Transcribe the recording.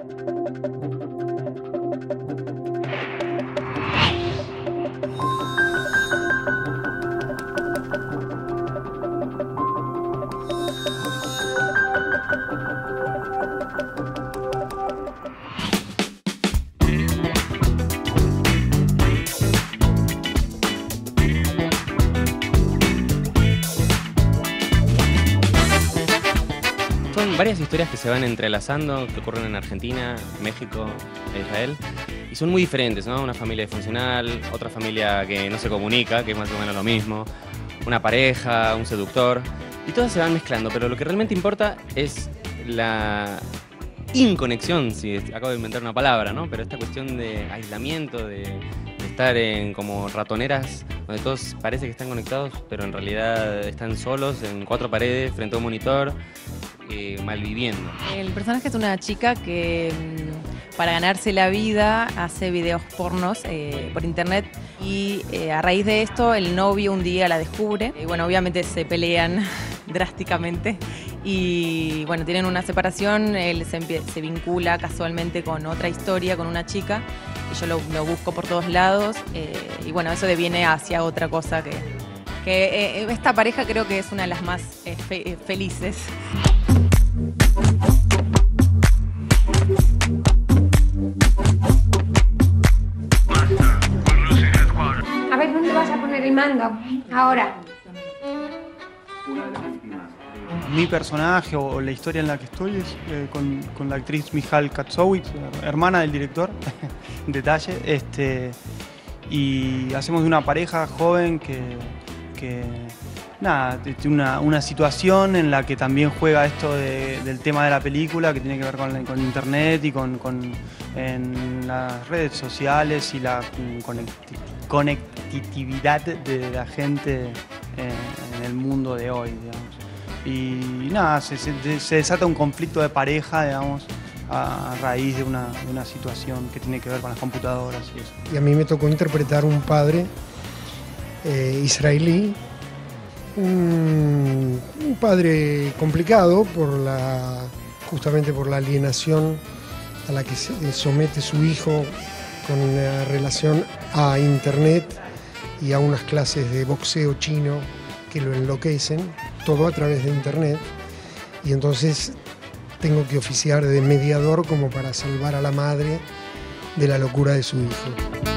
Son varias historias que se van entrelazando, que ocurren en Argentina, México e Israel, y son muy diferentes, ¿no? Una familia disfuncional, otra familia que no se comunica, que es más o menos lo mismo, una pareja, un seductor, y todas se van mezclando, pero lo que realmente importa es la inconexión, si acabo de inventar una palabra, ¿no? Pero esta cuestión de aislamiento, de estar en como ratoneras, donde todos parece que están conectados, pero en realidad están solos en 4 paredes, frente a un monitor, malviviendo. El personaje es una chica que para ganarse la vida hace videos pornos por internet y a raíz de esto el novio un día la descubre y bueno, obviamente se pelean drásticamente y bueno, tienen una separación, él se vincula casualmente con otra historia, con una chica y yo lo busco por todos lados y bueno, eso deviene hacia otra cosa que esta pareja creo que es una de las más felices. A ver, ¿dónde vas a poner el mando? Ahora. Mi personaje o la historia en la que estoy es con la actriz Michal Katzowitz, hermana del director, detalle, y hacemos de una pareja joven que nada, una situación en la que también juega esto del tema de la película, que tiene que ver con internet y en las redes sociales y la conectividad de la gente en el mundo de hoy, digamos. Y nada, se desata un conflicto de pareja, digamos, a raíz de una situación que tiene que ver con las computadoras y eso. Y a mí me tocó interpretar un padre israelí, un padre complicado justamente por la alienación a la que se somete su hijo con una relación a internet y a unas clases de boxeo chino que lo enloquecen, todo a través de internet, y entonces tengo que oficiar de mediador como para salvar a la madre de la locura de su hijo.